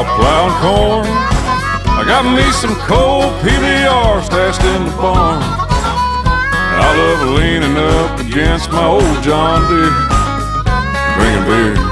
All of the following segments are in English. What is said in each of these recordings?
out plowing corn. I got me some cold PBR stashed in the barn. And I love leaning up against my old John Deere, drinking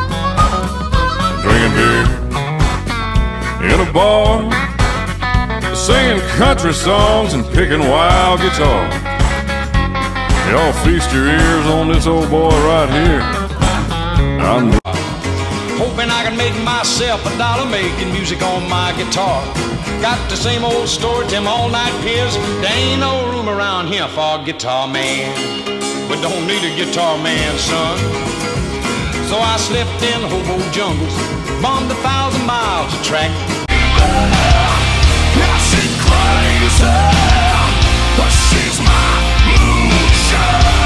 beer in a bar, singing country songs and picking wild guitar. Y'all feast your ears on this old boy right here. I'm hoping I can make myself $1 making music on my guitar. Got the same old story, them all-night peers. There ain't no room around here for a guitar man. We don't need a guitar man, son. So I slipped in hobo jungles, bombed 1,000 miles of track. Yeah, she's crazy, but she's my moonshine.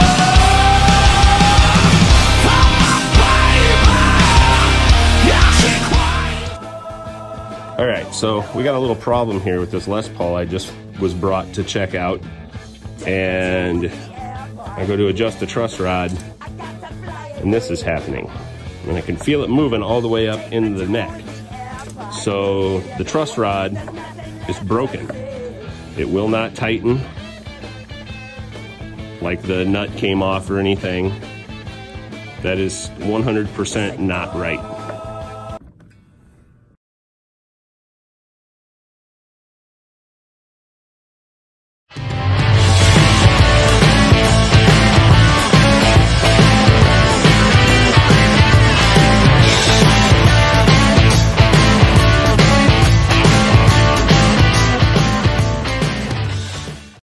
All right, so we got a little problem here with this Les Paul I just was brought to check out, and I go to adjust the truss rod, and this is happening. And I can feel it moving all the way up into the neck. So the truss rod is broken. It will not tighten like the nut came off or anything. That is 100% not right.